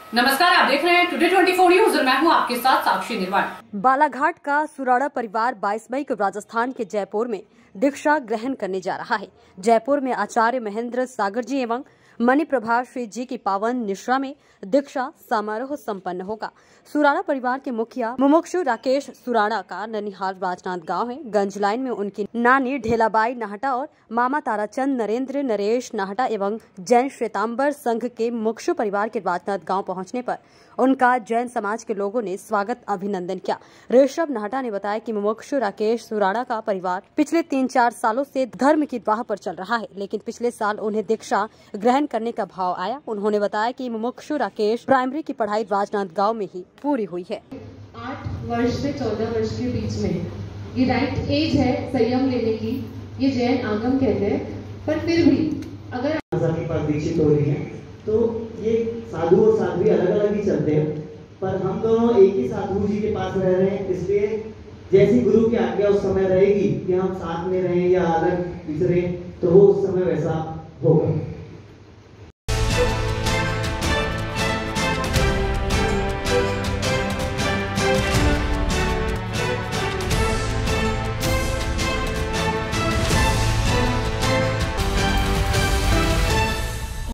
नमस्कार, आप देख रहे हैं टुडे 24 न्यूज और मैं हूं आपके साथ साक्षी निर्वाण। बालाघाट का सुराड़ा परिवार 22 मई को राजस्थान के जयपुर में दीक्षा ग्रहण करने जा रहा है। जयपुर में आचार्य महेंद्र सागर जी एवं मणिप्रभा श्री जी की पावन निश्रा में दीक्षा समारोह संपन्न होगा। सुराड़ा परिवार के मुखिया मुमुक्षु राकेश सुराड़ा का ननिहाल राजनांद गांव है। गंज लाइन में उनकी नानी ढेलाबाई नाहटा और मामा ताराचंद नरेंद्र नरेश नाहटा एवं जैन श्वेतांबर संघ के मुक्षु परिवार के राजनांद गांव पहुंचने पर उनका जैन समाज के लोगों ने स्वागत अभिनंदन किया। ऋषभ नाहटा ने बताया कि मुमुक्षु राकेश सुराड़ा का परिवार पिछले 3-4 सालों से धर्म की राह पर चल रहा है, लेकिन पिछले साल उन्हें दीक्षा ग्रहण करने का भाव आया। उन्होंने बताया कि मुमुक्षु राकेश प्राइमरी की पढ़ाई राजनांद गांव में ही पूरी हुई है। 8 वर्ष से 14 वर्ष के बीच में ये राइट एज है संयम लेने की, ये जैन आगम कहते हैं। पर फिर भी अगर के पास दीक्षित हो रही है तो ये साधु और साध्वी अलग अलग ही चलते हैं, पर हम दोनों एक ही साधु जी के पास रह रहे हैं। इसलिए जैसी गुरु की आज्ञा उस समय रहेगी कि हम साथ में रहें या अलग बिछड़े, तो वो उस समय वैसा होगा।